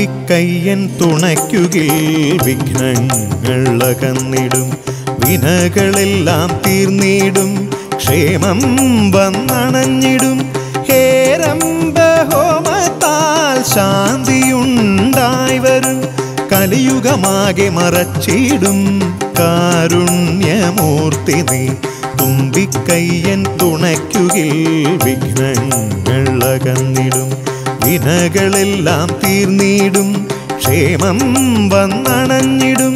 തുമ്പിക്കയ്യൻ തുണയ്ക്കുകിൽ വിഘ്നങ്ങൾ അകന്നിടും, വിനകളെല്ലാം തീർന്നിടും, ക്ഷേമം വന്നണഞ്ഞിടും. ഹേരംബഹോമത്താൽ ശാന്തിയുണ്ടായി വരും, കലിയുഗമാകെ മറച്ചിടും കാരുണ്യമൂർത്തി നീ. തുമ്പിക്കയ്യൻ തുണയ്ക്കുകിൽ വിഘ്നങ്ങൾ അകന്നിടും, വിനകളെല്ലാം തീർന്നിടും, ക്ഷേമം വന്നണഞ്ഞിടും.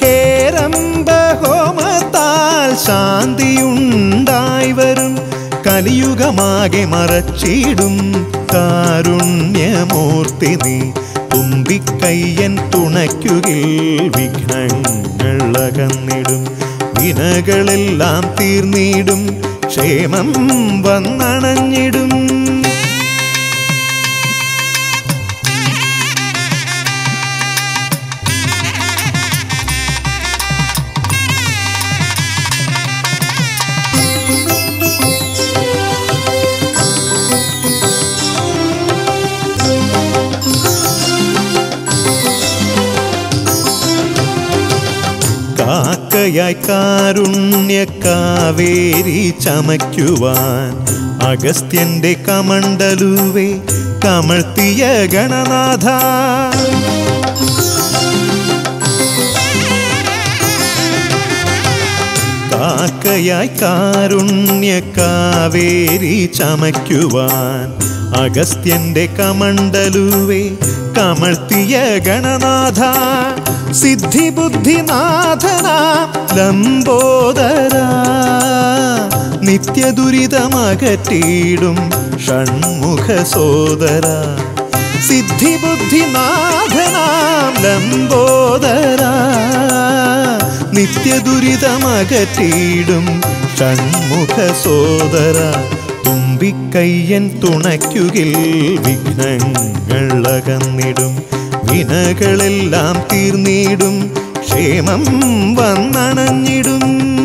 ഹേരംബഹോമത്താൽ ശാന്തിയുണ്ടായി വരും, കലിയുഗമാകെ മറച്ചിടും കാരുണ്യമൂർത്തി നീ. തുമ്പിക്കയ്യൻ തുണയ്ക്കുകിൽ വിഘ്നങ്ങൾ അകന്നിടും, വിനകളെല്ലാം തീർന്നിടും, ക്ഷേമം വന്നണഞ്ഞിടും. കാക്കയായി കാരുണ്യക്കാവേരി ചമയ്ക്കുവാൻ അഗസ്ത്യന്റെ കമണ്ഡലുവേ കമഴ്ത്തിയ ഗണനാഥ. കാക്കയായി കാരുണ്യക്കാവേരി ചമയ്ക്കുവാൻ അഗസ്ത്യന്റെ കമണ്ഡലുവേ കമഴ്ത്തിയ ഗണനാഥ. സിദ്ധിബുദ്ധിനാഥനാ ലംബോദര, നിത്യദുരിതമകറ്റിയിടും ഷൺമുഖ സോദര. സിദ്ധിബുദ്ധിനാഥനാം ലംബോദര, നിത്യദുരിതമകറ്റിയിടും ഷൺമുഖ സോദര. തുമ്പിക്കയ്യൻ തുണയ്ക്കുകിൽ വിഘ്നങ്ങൾ അകന്നിടും, വിനകളെല്ലാം തീർന്നിടും, ക്ഷേമം വന്നണഞ്ഞിടും.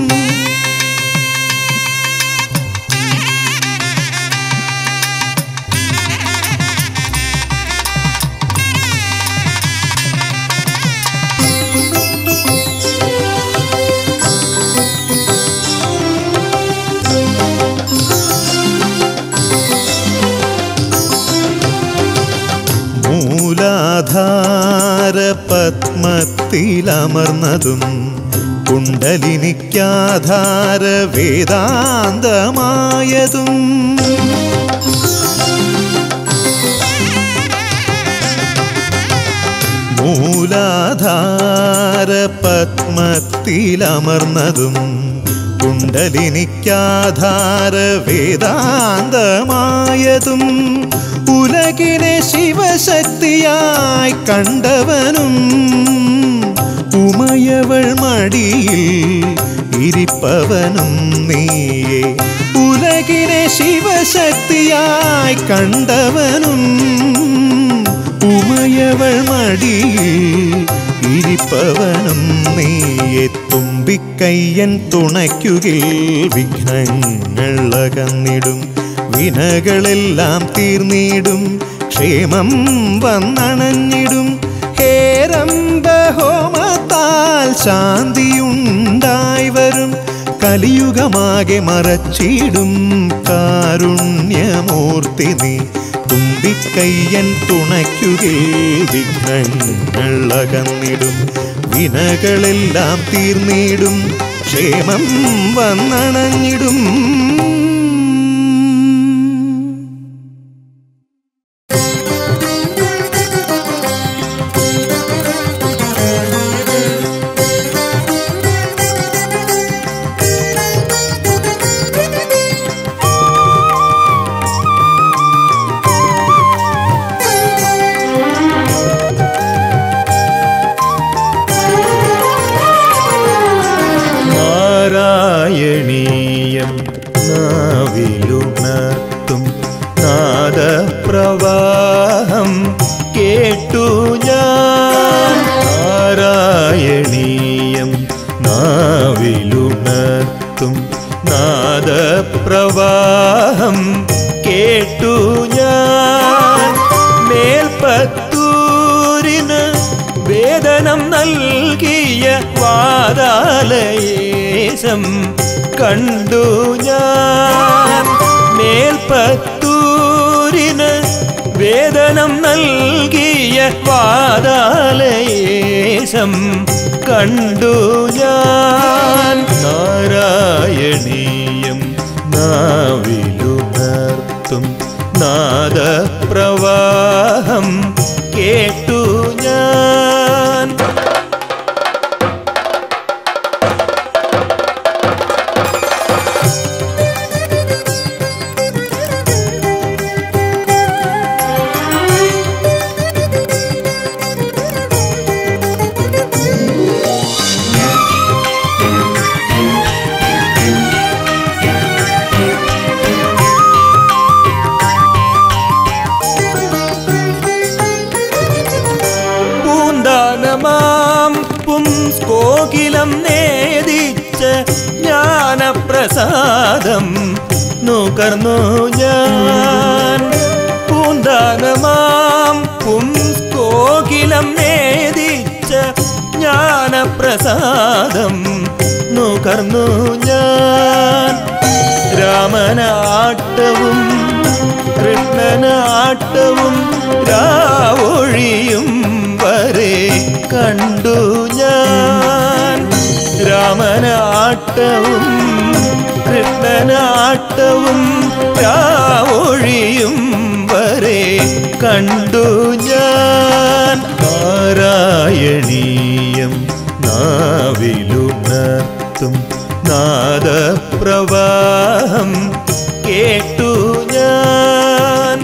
മൂലാധാര പത്മത്തിലമർന്നതും കുണ്ടലിനിക്കാധാര വേദാന്തമായതും. മൂലാധാര പത്മത്തിലമർന്നതും കുണ്ടലിനിക്കാധാര വേദാന്തമായതും. ഉലകിനെ ശിവശക്തിയായി കണ്ടവനും ഉമയവൾ മടിയിൽ ഇരിപ്പവനും നീയേ. ഉലകിനെ ശിവശക്തിയായി കണ്ടവനും ഉമയവൾ മടിയിൽ ഇരിപ്പവനും നീയേ. തുമ്പിക്കയ്യൻ തുണയ്ക്കുകിൽ വിഘ്നങ്ങൾ അകന്നിടും, വിനകളെല്ലാം തീർന്നിടും, ക്ഷേമം വന്നണഞ്ഞിടും. ഹേരംബഹോമത്താൽ ശാന്തിയുണ്ടായി വരും, കലിയുഗമാകെ മറച്ചിടും കാരുണ്യമൂർത്തി നീ. തുമ്പിക്കയ്യൻ തുണയ്ക്കുകിൽ വിഘ്നങ്ങൾ അകന്നിടും, വിനകളെല്ലാം തീർന്നിടും, ക്ഷേമം വന്നണഞ്ഞിടും. നാരായണീയം നാവിലുണർത്തും നാദപ്രവാഹം കേട്ടു ഞാൻ. നാരായണീയം നാവിലുണർത്തും നാദപ്രവാഹം കേട്ടു ഞാൻ. മേൽപ്പത്തൂരിൽ വേദനം നൽകിയ വാതാലയേശം കണ്ടു ഞാൻ. മേൽപ്പത്തൂരിന് വേദനം നൽകിയ വാതാലയേശം കണ്ടു ഞാൻ. നാരായണീയം നാവിലുണർത്തും നാദപ്രവാഹം കേട്ടു ഞാൻ. കോകിലം നേദിച്ച ജ്ഞാനപ്രസാദം നുകർന്നു ഞാൻ. പൂന്താനമാം കോകിലം നേദിച്ച ജ്ഞാനപ്രസാദം നുകർന്നു ഞാൻ. രാമനാട്ടവും കൃഷ്ണനാട്ടവും രാവൊഴിയും വരെ കണ്ടു ഞാൻ. രാമനാട്ടവും കൃഷ്ണനാട്ടവും രാവൊഴിയും വരെ കണ്ടു ഞാൻ. നാരായണീയം നാവിലുണർത്തും നാദപ്രവാഹം കേട്ടു ഞാൻ.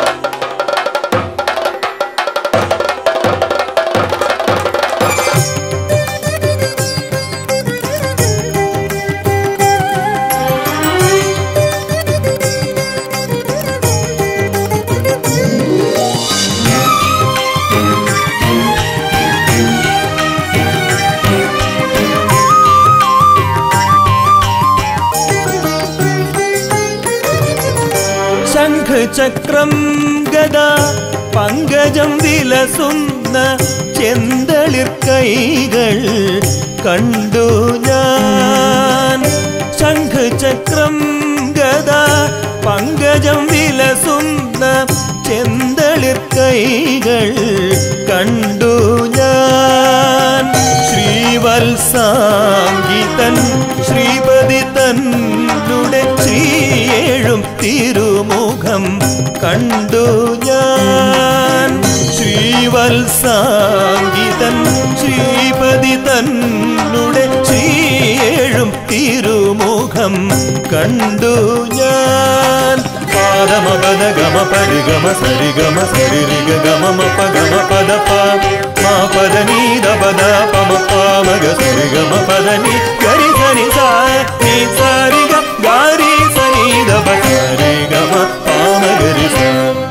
ശംഖചക്രം ഗദ പങ്കജം വിലസുന്ന ചെന്തളിർ കൈകൾ കണ്ടു ഞാൻ. ശംഖചക്രം ഗദ പങ്കജം വിലസുന്ന ചെന്തളിർ കൈകൾ കണ്ടു ഞാൻ. ശ്രീവത്സാംഗിതൻ ശ്രീപതി തന്നുടെ ശ്രീയേഴും തിരുമുഖം കണ്ടു ഞാൻ. ശ്രീവത്സാംഗിതൻ ശ്രീപതി തന്നുടെ ശ്രീയേഴും തിരുമുഖം കണ്ടു ഞാൻ. പാദമപദ ഗമ പരിഗമ സരിഗമ സരിരിഗ ഗമ മപ ഗമ പദ മാ പദ നീദ പദ പമ പാമഗ സരിഗമ പദ നീ ഗരി സനി സാ നീ സാരിഗ ഗാരി സനീദ പരി ഗമ പാമഗരി സ.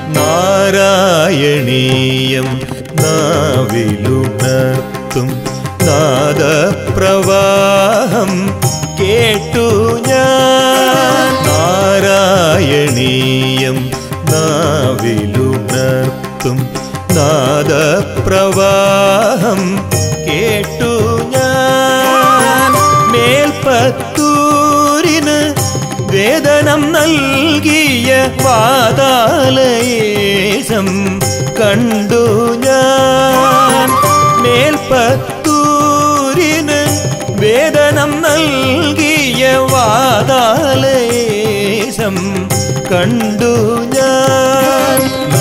നാരായണീയം നാവിലുണർത്തും നാദപ്രവാഹം കേട്ടു ഞാൻ. നാരായണീയം നാവിലുണർത്തും നാദപ്രവാഹം കേട്ടു ഞാൻ. മേൽപ്പത്തൂരിന് വേദനം നൽകിയ വാതാലയേശം കണ്ടു ഞാൻ. മേൽപ്പത്തൂരിന് വേദനം നൽകിയ വാതാലയേശം കണ്ടു ഞാൻ.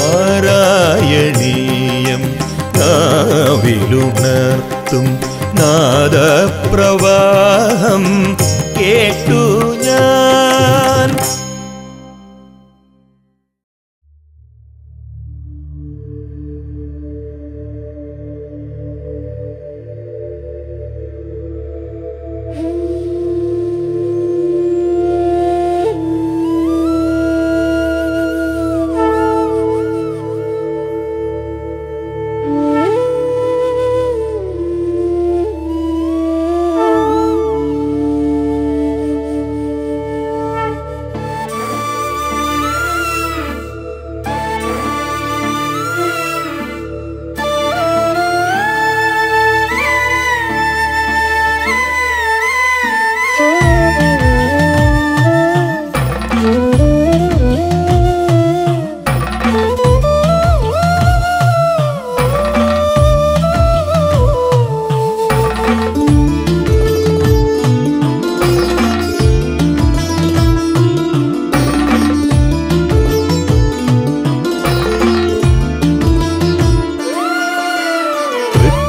നാരായണീയം നാവിലുണർത്തും നാദപ്രവാഹം കേട്ടു ഞാൻ.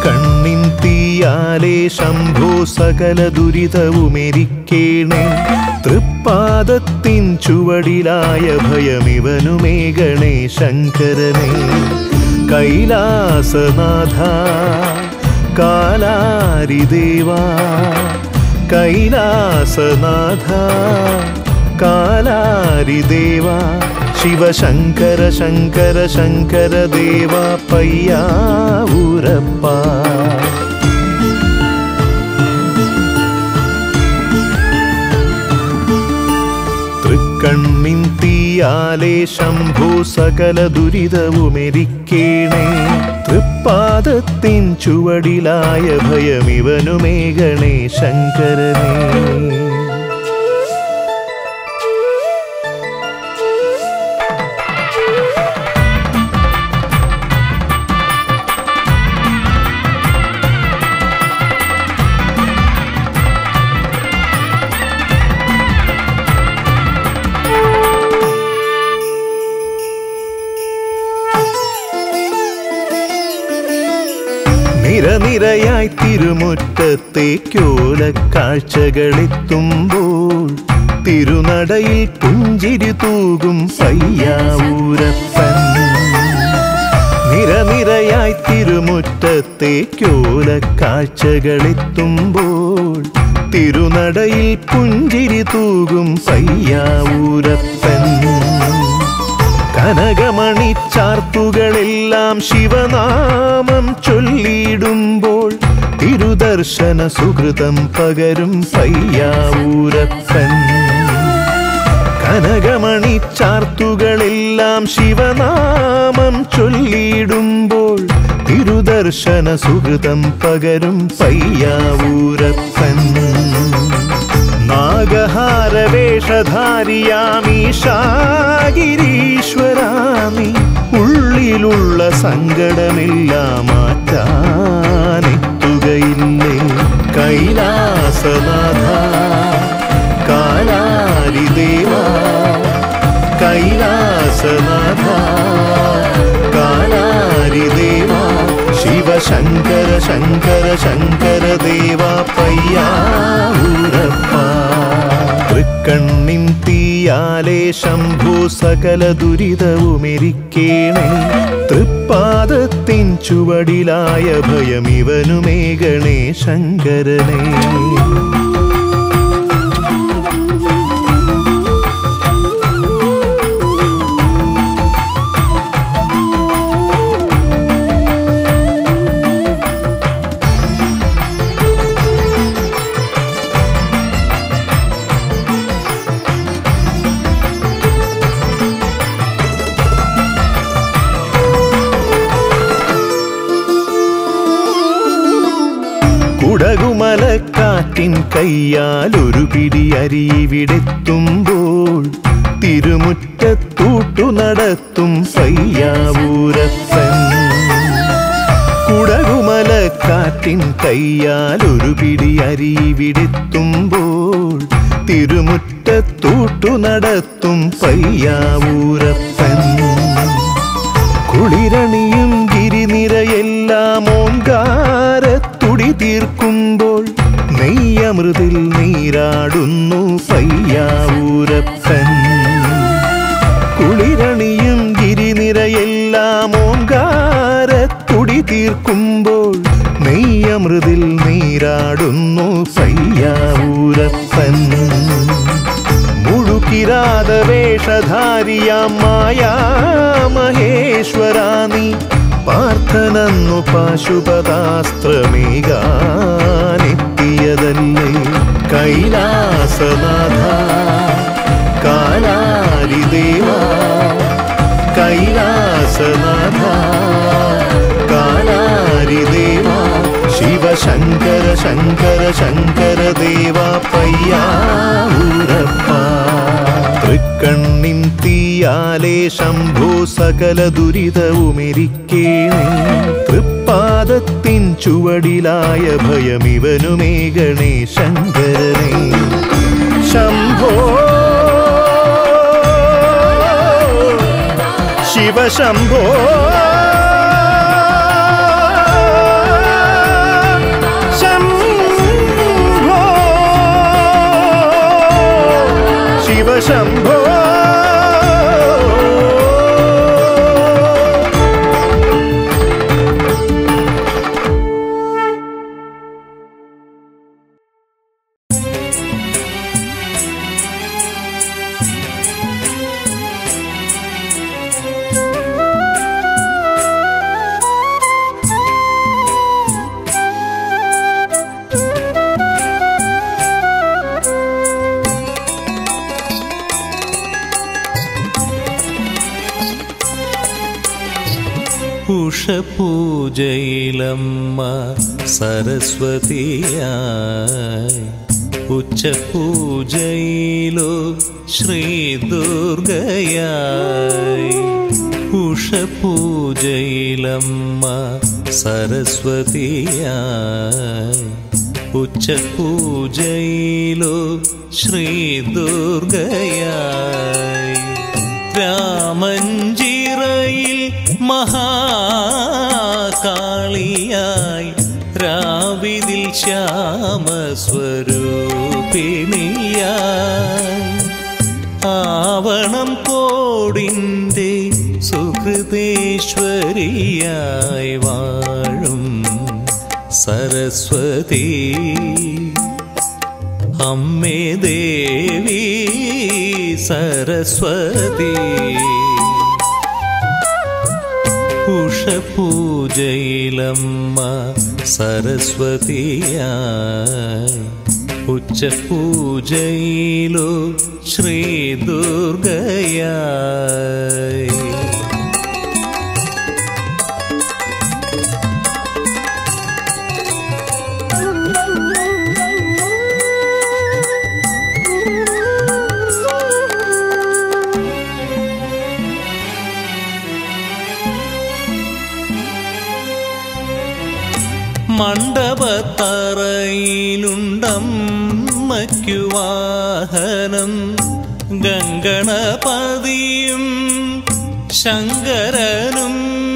തൃക്കണ്ണിൻ തീയാലേ ശംഭോ സകല ദുരിതവുമെരിക്കേണേ തൃപ്പാദത്തിൻ ചുവടിലായ ഭയമിവനുമേകണേ ശങ്കരനേ കൈലാസനാഥ കാലാരിദേവാ കൈലാസനാഥ കാലാരിദേവാ ശിവശങ്കര ശങ്കര ശങ്കര ദേവ പയ്യാവൂരപ്പ തൃക്കണ്ണിൻ തീയാലേ ശംഭോ സകല ദുരിതവുമെരിക്കേണേ തൃപ്പാദത്തിൻ ചുവടിലായ ഭയമിവനുമേകണേ ശങ്കരനേ നിരനിരയായി തിരുമുറ്റത്തേക്കോലക്കാഴ്ചകളെത്തുമ്പോൾ തിരുനടയിൽ പുഞ്ചിരി തൂകും പയ്യാവൂരപ്പൻ നിരനിരയായി തിരുമുറ്റത്തേക്കോലക്കാഴ്ചകളെത്തുമ്പോൾ തിരുനടയിൽ പുഞ്ചിരി തൂകും പയ്യാവൂരപ്പൻ കനകമണി ചാർത്തുകളെല്ലാം ശിവനാമം ചൊല്ലിയിടുമ്പോൾ തിരുദർശന സുഹൃതം പകരും പയ്യാവൂരപ്പൻ കനകമണി ചാർത്തുകളെല്ലാം ശിവനാമം ചൊല്ലിയിടുമ്പോൾ തിരുദർശന സുഹൃതം പകരും പയ്യാവൂരപ്പൻ നാഗഹാരവേഷധാരിയാമീശാഗിരീശ്വരാമി ഉള്ളിലുള്ള സങ്കടമെല്ലാം മാറ്റാനെത്തുകയില്ലേ കൈലാസനാഥ കാലാരിദേവാ കൈലാസനാഥ കാലാരിദേവാ ശിവശങ്കര ശങ്കര ശങ്കര ദേവ പയ്യാവൂരപ്പ തൃക്കണ്ണിൻ തീയാലേ ശംഭോ സകല ദുരിതവുമെരിക്കേണേ തൃപ്പാദത്തിൻ ചുവടിലായ ഭയമിവനുമേകണേ ശങ്കരനേ കുടകുമലക്കാറ്റിൻ കയ്യാൽ ഒരു പിടി അരിവിടെത്തുമ്പോൾ തിരുമുറ്റത്തൂട്ടു നടത്തും പയ്യാവൂരപ്പൻ കുടകുമലക്കാറ്റിൻ കയ്യാൽ ഒരു പിടി അരിവിടെത്തുമ്പോൾ തിരുമുറ്റത്തൂട്ടു നടത്തും പയ്യാവൂരപ്പൻ കുളിരണിയും ഗിരിനിരയെല്ലാം ഓങ്കാരത്തുടി തീർക്കുമ്പോൾ നെയ്യമൃതിൽ നീരാടുന്നു പയ്യാവൂരപ്പൻ കുളിരണിയും ഗിരിനിരയെല്ലാം ഓങ്കാരത്തുടി തീർക്കുമ്പോൾ നെയ്യമൃതിൽ നീരാടുന്നു പയ്യാവൂരപ്പൻ മുഴുകിരാതവേഷധാരിയാം മായാമഹേശ്വരാനി പാർത്ഥനന്നു പാശുപതാസ്ത്രമേകാനെത്തിയതല്ലേ കൈലാസനാഥ കാലാരിദേവാ കൈലാസനാഥ കാലാരിദേവാ ശിവശങ്കര ശങ്കര ശങ്കര ദേവ പയ്യാവൂരപ്പ തൃക്കണ്ണിൻ തീയാലേ ശംഭോ സകല ദുരിതവുമെരിക്കേണേ തൃപ്പാദത്തിൻ ചുവടിലായ ഭയമിവനുമേകണേ ശങ്കരനേ ശംഭോ ശിവശംഭോ ശംഭോ ഉഷപൂജയിലമ്മ സരസ്വതിയായി ഉച്ചപൂജയിലോ ശ്രീദുർഗയായി ഉഷപൂജയിലമ്മ സരസ്വതിയായി ഉച്ചപൂജയിലോ ശ്രീദുർഗയായി രാമഞ്ചിറയിൽ മഹാകാളിയായി രാവിതിൽ ശ്യാമസ്വരൂപിണിയായി ആവണം കോടിൻ്റെ സുഹൃതേശ്വരിയായി വാഴും സരസ്വതി അമ്മേ ദേവി സരസ്വതി ഉഷപൂജയിലമ്മ സരസ്വതിയായി ഉച്ചപൂജയിലോ ശ്രീദുർഗയായി മണ്ഡപത്തറയിലുണ്ടമ്മയ്ക്കു വാഹനം ഗംഗണപതിയും ശങ്കരനും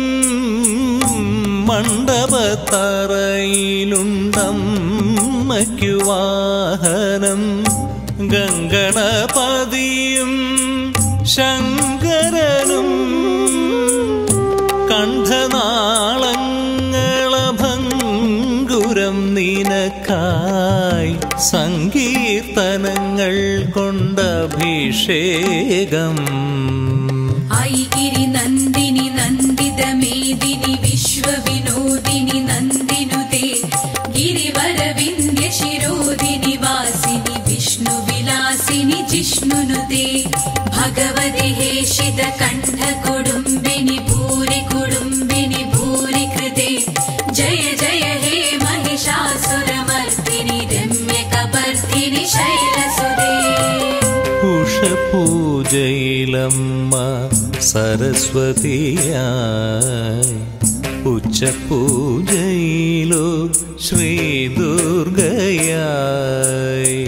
മണ്ഡപത്തറയിലുണ്ടമ്മയ്ക്കു വാഹനം ഗംഗണപതിയും ശങ്കരനും കണ്ഠനാളങ്ങളഭംഗുരം നിനക്കായി സങ്കീർത്തനങ്ങൾ കൊണ്ടഭിഷേകം ഐഗിരി നന്ദിനി നന്ദിത മേദിനി വിശ്വവിനോദിനി നന്ദിനുതേ ഗിരിവര വിന്ധ്യ ശിരോദിനി വാസിനി വിഷ്ണു വിലാസിനി ജിഷ്ണുനുതേ ഭഗവതി ഹേഷിത കണ്ഠ കുടുംബിനി ഭൂരി കുടുംബിനി ഭൂരി കൃതേ ജയ ജയ ഹേ महिषासुरमर्दिनि രമ്യകപർദിനി ശൈലസുതേ ഉഷപൂജയിലമ്മ സരസ്വതിയായി ഉച്ചപൂജയിലോ ശ്രീദുർഗയായി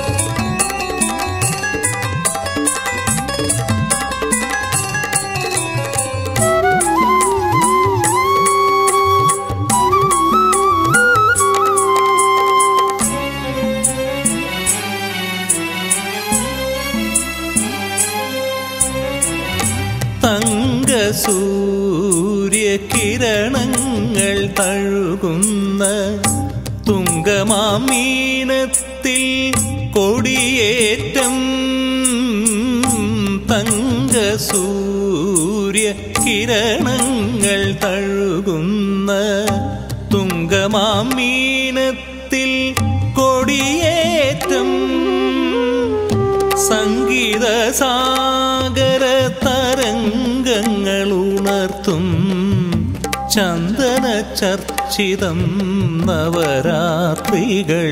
തങ്കസൂര്യകിരണങ്ങൾ തഴുകുന്ന തുങ്കമാമീനത്തിൽ കൊടിയേറ്റം തങ്കസൂര്യകിരണങ്ങൾ തഴുകുന്ന തുങ്കമാമീനത്തിൽ കൊടിയേറ്റം സംഗീതസാഗര തരംഗങ്ങൾ ഉണർത്തും ചന്ദന ചർച്ചിതം നവരാത്രികൾ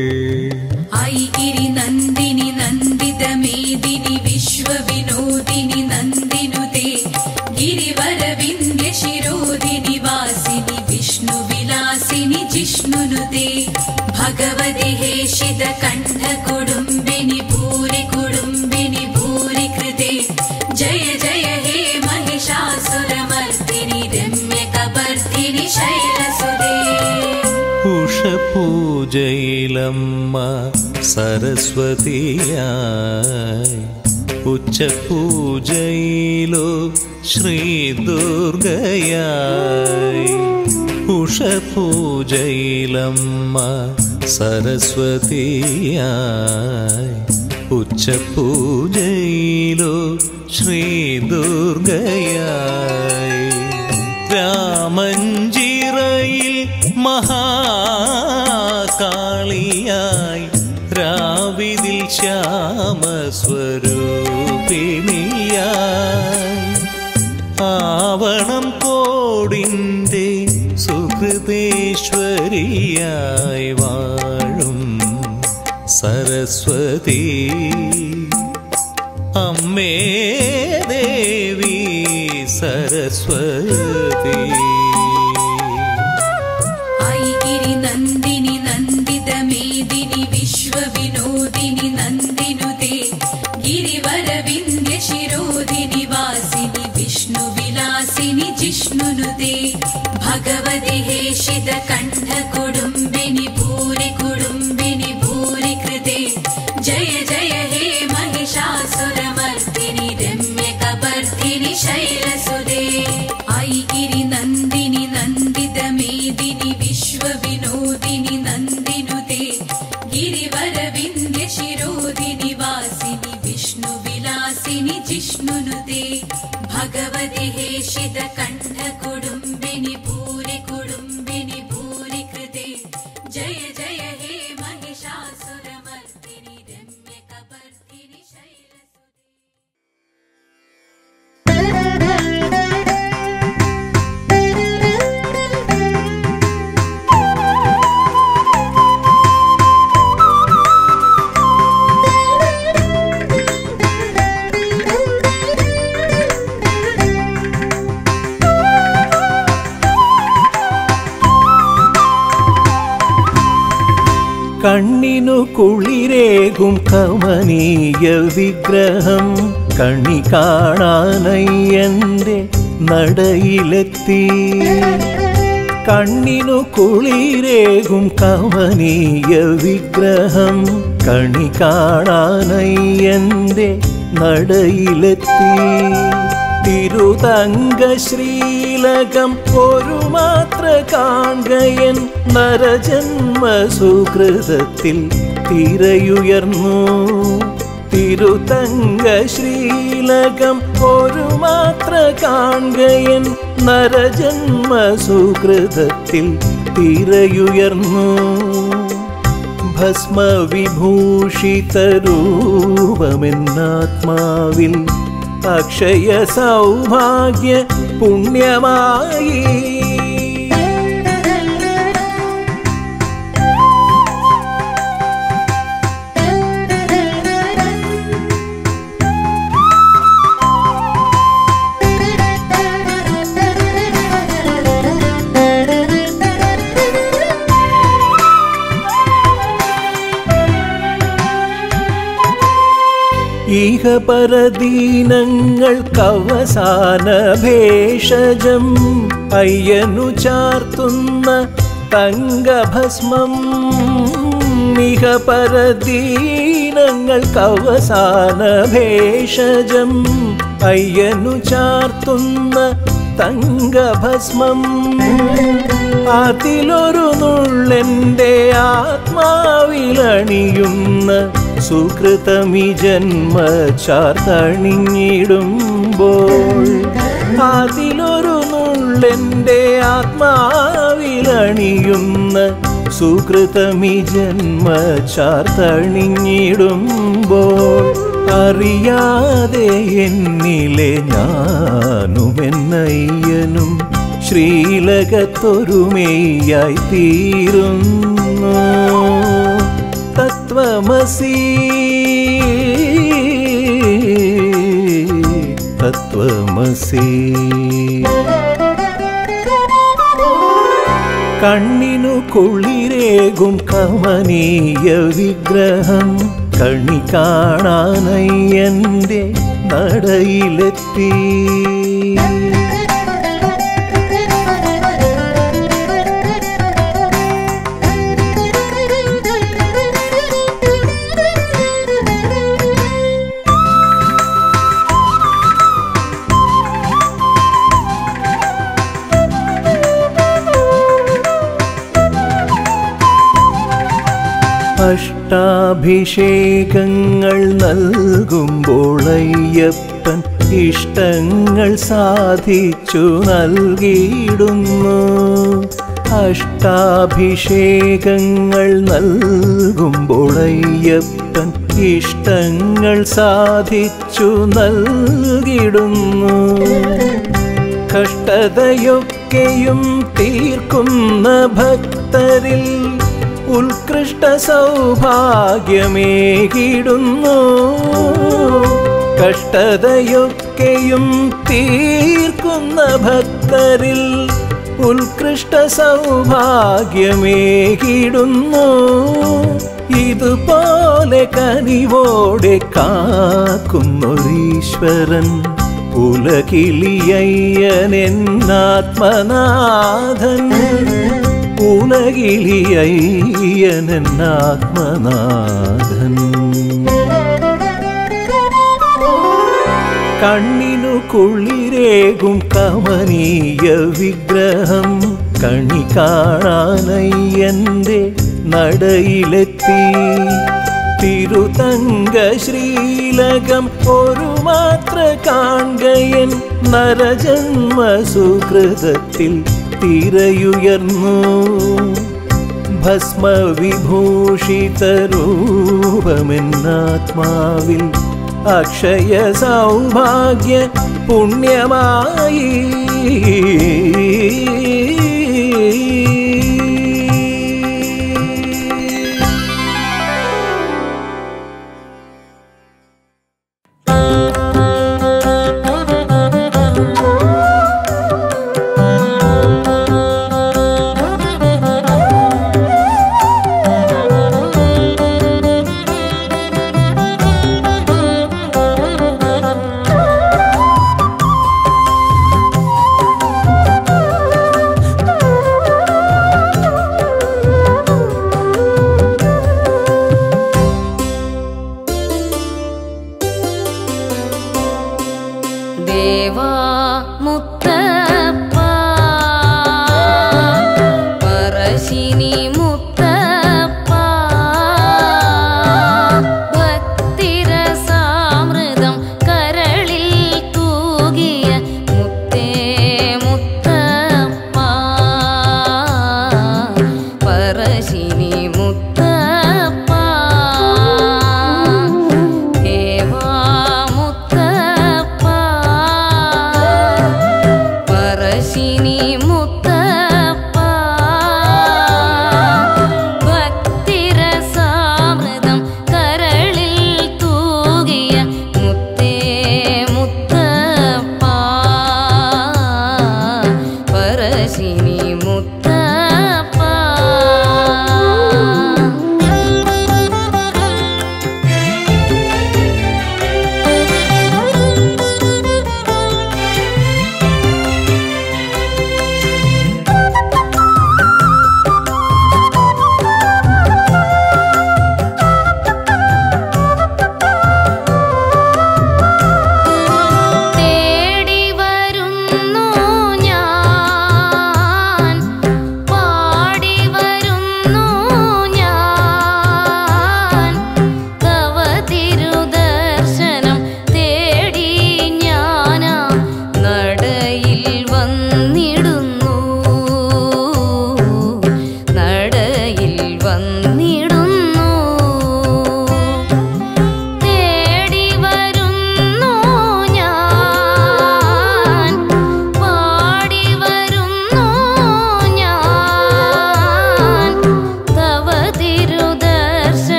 ഐഗിരി നന്ദിനി നന്ദിത മേദിനി വിശ്വവിനോദിനി നന്ദിനുതേ ഗിരിവര വിന്ധ്യ ശിരോദിനി വാസിനി വിഷ്ണു വിലാസിനി ജിഷ്ണുനുതേ ഭഗവതി ഹേഷിത കണ്ഠ കുടുംബിനി ഭൂരി കുടുംബിനി ഭൂരി കൃതേ ജയ ജയ ഹേ महिषासुरमर्दिनि രമ്യകപർദിനി ശൈലസുതേ ഉഷപൂജയിലമ്മ സരസ്വതിയായി ഉച്ചപൂജയിലോ ശ്രീദുർഗയായി ഉഷപൂജയിലമ്മ സരസ്വതിയായി ഉച്ചപൂജയിലോ ശ്രീദുർഗയായി രാമഞ്ചിറയിൽ മഹാകാളിയായി രാവിതിൽ ശ്യാമസ്വരൂപിണിയായി ആവണം കോടിൻ്റെ സുഹൃതേശ്വരിയായി വാഴും സരസ്വതി അമ്മേ ദേവി സരസ്വതി ഐഗിരി നന്ദിനി നന്ദിത മേദിനി വിശ്വവിനോദിനി നന്ദിനുതേ ഗിരിവര വിന്ധ്യ ശിരോധിനി വാസിനി വിഷ്ണു വിലാസിനി ജിഷ്ണുനുതേ ഭഗവതി ഹേഷിത കണ്ഠ കുടുംബിനി ഭൂരി കുടുംബിനി ഭൂരി കൃതേ ജയ ജയ ഹേ महिषासुरमर्दिनि रम्यकपर्दिनि शैलसुदे ऐगिरि नन्दिनि नन्दित मेदिनि विश्वविनोदिनि नन्दिनुते गिरिवर विन्ध्य शिरोधिनि वासिनि विष्णु विलासिनि जिष्णुनुते भगवति हेशित कण्ठ कुडुम्बिनि भूरि कुडुम्बिनि भूरि कृते जय जय हे महिषासुरमर्दिनि रम्यकपर्दिनि കണ്ണിനു കുളിരേകും കമനീയ വിഗ്രഹം കണി കാണാനയ്യന്റെ നടയിലെത്തി കണ്ണിനു കുളിരേകും കമനീയ വിഗ്രഹം കണി കാണാനയ്യന്റെ നടയിലെത്തി തിരുതങ്ക ശ്രീലകം ഒരു മാത്ര കാൺകയൻ നരജന്മ സുകൃതത്തിൽ തിരയുയർന്നു തിരുതങ്ക ശ്രീലകം ഒരു മാത്ര കാൺകയൻ നരജന്മ സുകൃതത്തിൽ തിരയുയർന്നു ഭസ്മവിഭൂഷിതരൂപമെന്നാത്മാവിൽ അക്ഷയ സൗഭാഗ്യ പുണ്യമായി ഈഹപരദീനങ്ങൾക്കവസാന ഭേഷജം അയ്യനു ചാർത്തുന്ന തങ്കഭസ്മം ഈഹപരദീനങ്ങൾക്കവസാന ഭേഷജം അയ്യനു ചാർത്തുന്ന തങ്കഭസ്മം അതിലൊരു നുള്ളെൻ്റെ ആത്മാവിലണിയുന്ന സുകൃതമി ജന്മ ചാർത്തണിഞ്ഞിടുമ്പോൾ അതിലൊരു നുള്ളെൻ്റെ ആത്മാവിലണിയുന്ന സുകൃതമി ജന്മ ചാർത്തണിഞ്ഞിടുമ്പോൾ അറിയാതെ എന്നിലെ ഞാനുമെന്നയ്യനും ശ്രീലകത്തൊരുമയായി തീരുന്നു തത്വമസി തത്വമസി കണ്ണിനു കുളിരേകും കമനീയ വിഗ്രഹം കണി കാണാനയ്യന്റെ നടയിലെത്തി അഷ്ടാഭിഷേകങ്ങൾ നൽകുമ്പോൾ അയ്യപ്പൻ ഇഷ്ടങ്ങൾ സാധിച്ചു നൽകിയിടുന്നു. അഷ്ടാഭിഷേകങ്ങൾ നൽകുമ്പോൾ അയ്യപ്പൻ ഇഷ്ടങ്ങൾ സാധിച്ചു നൽകിടുന്നു. കഷ്ടതയൊക്കെയും തീർക്കുന്ന ഭക്തരിൽ ഉത്കൃഷ്ട സൗഭാഗ്യമേകിടുന്നു. കഷ്ടതയൊക്കെയും തീർക്കുന്ന ഭക്തരിൽ ഉത്കൃഷ്ട സൗഭാഗ്യമേകിടുന്നു. ഇതുപോലെ കനിവോടെ കാക്കുന്നൊരീശ്വരൻ ഉലകിളിയയ്യനെന്നാത്മനാഥൻ. ഉലകിളിയയ്യനെന്നാത്മനാഥൻ. കണ്ണിനു കുളിരേകും കമനീയ വിഗ്രഹം കണി കാണാനയ്യന്റെ നടയിലെത്തി. തിരുതങ്ക ശ്രീലകം ഒരു മാത്ര കാൺകയൻ നരജന്മ സുകൃതത്തിൽ തിരയുയർന്നു. ഭസ്മവിഭൂഷിത രൂപമെന്നാത്മാവിൽ അക്ഷയ സൗഭാഗ്യ പുണ്യമായി.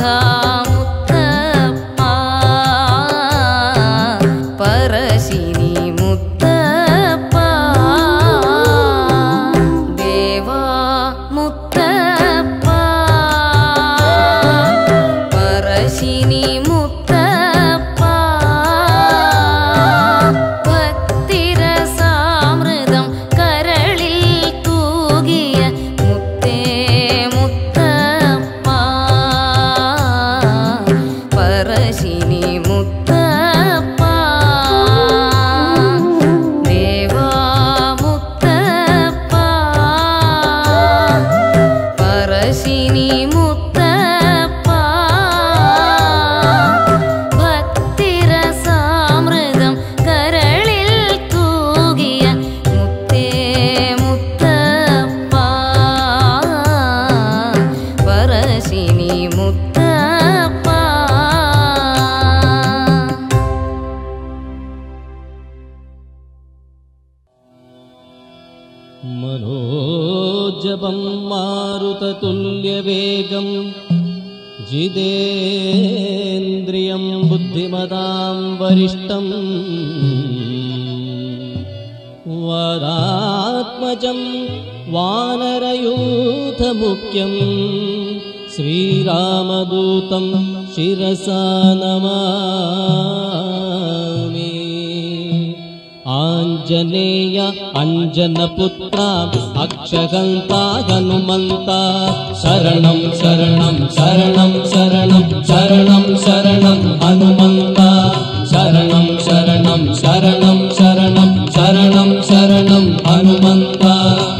मनोजवं मारुततुल्यवेगं जितेन्द्रियं बुद्धिमतां वरिष्ठं वरात्मजं वानरयूथमुख्यं श्रीरामदूतं शिरसा नमामि। आञ्जनेय अंजनपुत्रा अक्षगन्ता हनुमन्ता शरणं शरणं शरणं शरणं शरणं शरणं हनुमन्ता शरणं शरणं शरणं शरणं शरणं शरणं हनुमन्ता।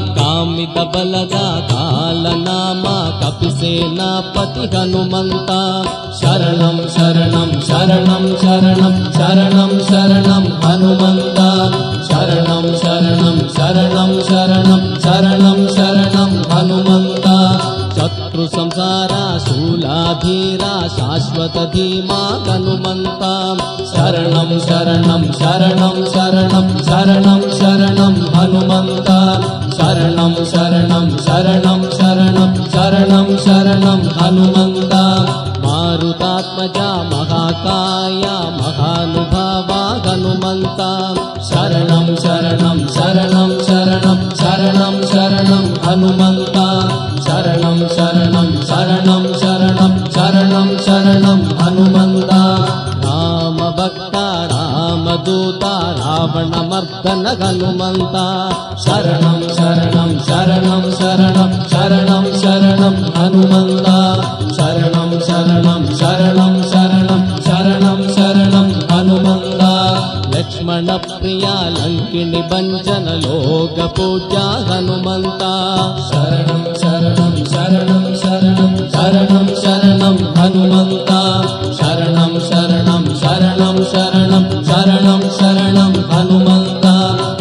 कामितबलदा कालनामा कपिसेनापति हनुमन्ता शरणं शरणं शरणं शरणं शरणं शरणं हनुमन्ता शरणं शरणं शरणं शरणं शरणं शरणं हनुमन्ता। शत्रु संसारा शूलाधीरा शाश्वत धीमा हनुमन्ता शरणं शरणं शरणं शरणं शरणं शरणं हनुमन्ता शरणं शरणं शरणं शरणं शरणं शरणं हनुमन्ता। मारुतात्मजा महाकाया महानुभावा हनुमन्ता शरणं शरणं शरणं शरणं शरणं शरणं हनुमन्ता शरणं शरणं शरणं शरणं शरणं शरणं हनुमन्ता। रामभक्ता रामदूता रावणमर्दन हनुमन्ता शरणं शरणं शरणं शरणं शरणं शरणं हनुमन्ता शरणं शरणं शरणं शरणं शरणं शरणं हनुमन्ता। लक्ष्मण प्रिया लंकिनी भंजन लोक पूजा हनुमन्ता शरणं शरणं शरणं शरणं शरणं शरणं हनुमन्ता शरणं शरणं शरणं शरणं शरणं शरणं हनुमन्ता।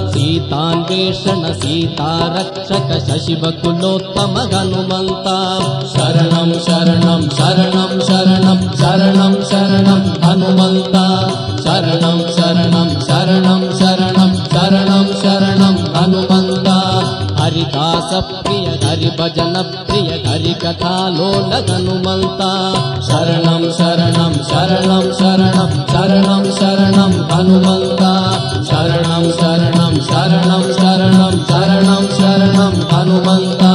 सीतान्वेषण सीतारक्षक शशिवकुलोत्तम हनुमन्ता शरणं शरणं शरणं शरणं शरणं शरणं हनुमन्ता शरणं शरणं शरणं शरणं शरणं शरणं हनुमन्ता। हरिदास प्रिय हरिभजन प्रिय हरिकथालोल हनुमन्ता शरणं शरणं शरणं शरणं शरणं शरणं हनुमन्ता शरणं शरणं शरणं शरणं शरणं शरणं हनुमन्ता।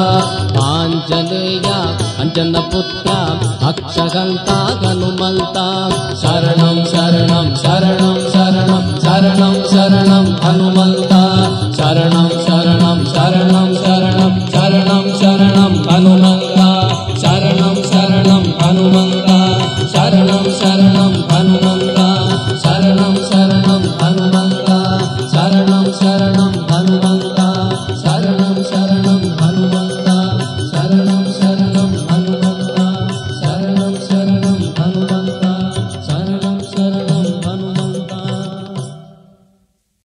आञ्जनेय अंजनपुत्रा अक्षगन्ता हनुमन्ता शरणं शरणं शरणं शरणं शरणं शरणं हनुमन्ता शरणं